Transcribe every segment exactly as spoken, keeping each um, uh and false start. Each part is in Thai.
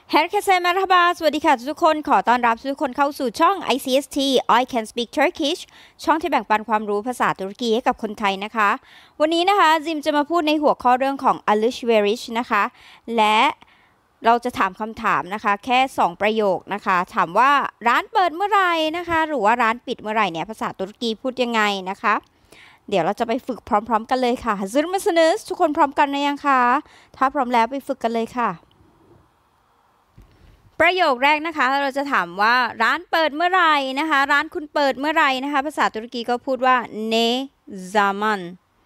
Herkese merhaba สวัสดีค่ะทุกคนขอต้อนรับทุกคนเข้าสู่ช่อง ไอ ซี เอส ที I Can Speak Turkish ช่องที่แบ่งปันความรู้ภาษาตุรกีให้กับคนไทยนะคะวันนี้นะคะจิมจะมาพูดในหัวข้อเรื่องของ alışveriş นะคะและเราจะถามคำถามนะคะแค่สองประโยคนะคะถามว่าร้านเปิดเมื่อไหร่นะคะหรือว่าร้านปิดเมื่อไหร่เนี่ยภาษาตุรกีพูดยังไงนะคะเดี๋ยวเราจะไปฝึกพร้อมๆกันเลยค่ะ Hazır mısınız ทุกคนพร้อมกันหรือยังคะถ้าพร้อมแล้วไปฝึกกันเลยค่ะประโยคแรกนะคะเราจะถามว่าร้านเปิดเมื่อไหร่นะคะร้านคุณเปิดเมื่อไหร่นะคะภาษาตุรกีก็พูดว่า ne zaman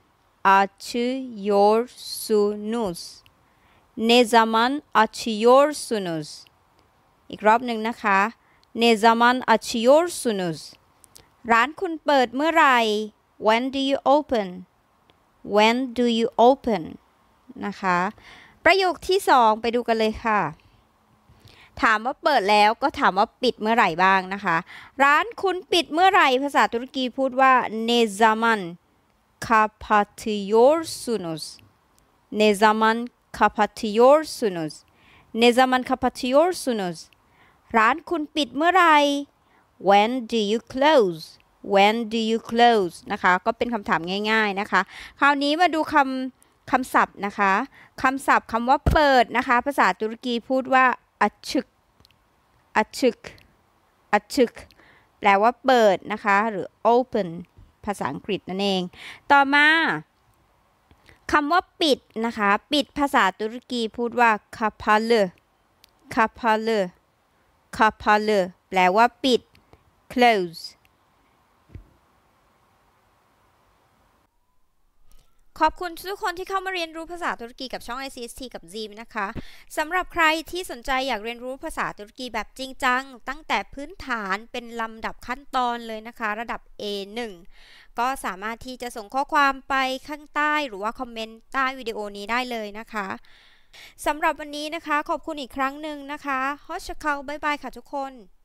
açıyorsunuz ne zaman açıyorsunuz อีกรอบหนึ่งนะคะ ne zaman açıyorsunuz ร้านคุณเปิดเมื่อไหร่ when do you open when do you open นะคะประโยคที่สองไปดูกันเลยค่ะถามว่าเปิดแล้วก็ถามว่าปิดเมื่อไหร่บ้างนะคะร้านคุณปิดเมื่อไหร่ภาษาตุรกีพูดว่า ne zaman kapatıyorsunuz ne zaman kapatıyorsunuz ne zaman kapatıyorsunuz ร้านคุณปิดเมื่อไหร่ when do you close when do you close นะคะก็เป็นคำถามง่ายๆนะคะคราวนี้มาดูคำคำศัพท์นะคะคำศัพท์คำว่าเปิดนะคะภาษาตุรกีพูดว่าaçık açık açık แปลว่าเปิดนะคะหรือ open ภาษาอังกฤษนั่นเองต่อมาคำว่าปิดนะคะปิดภาษาตุรกีพูดว่า kapalı kapalı kapalı แปลว่าปิด closeขอบคุณทุกคนที่เข้ามาเรียนรู้ภาษาตุรกีกับช่อง ไอ ซี เอส ที กับจีมนะคะสำหรับใครที่สนใจอยากเรียนรู้ภาษาตุรกีแบบจริงจังตั้งแต่พื้นฐานเป็นลำดับขั้นตอนเลยนะคะระดับ เอ หนึ่ง ก็สามารถที่จะส่งข้อความไปข้างใต้หรือว่าคอมเมนต์ใต้วิดีโอนี้ได้เลยนะคะสำหรับวันนี้นะคะขอบคุณอีกครั้งหนึ่งนะคะฮอชเชาบ๊ายบายค่ะทุกคน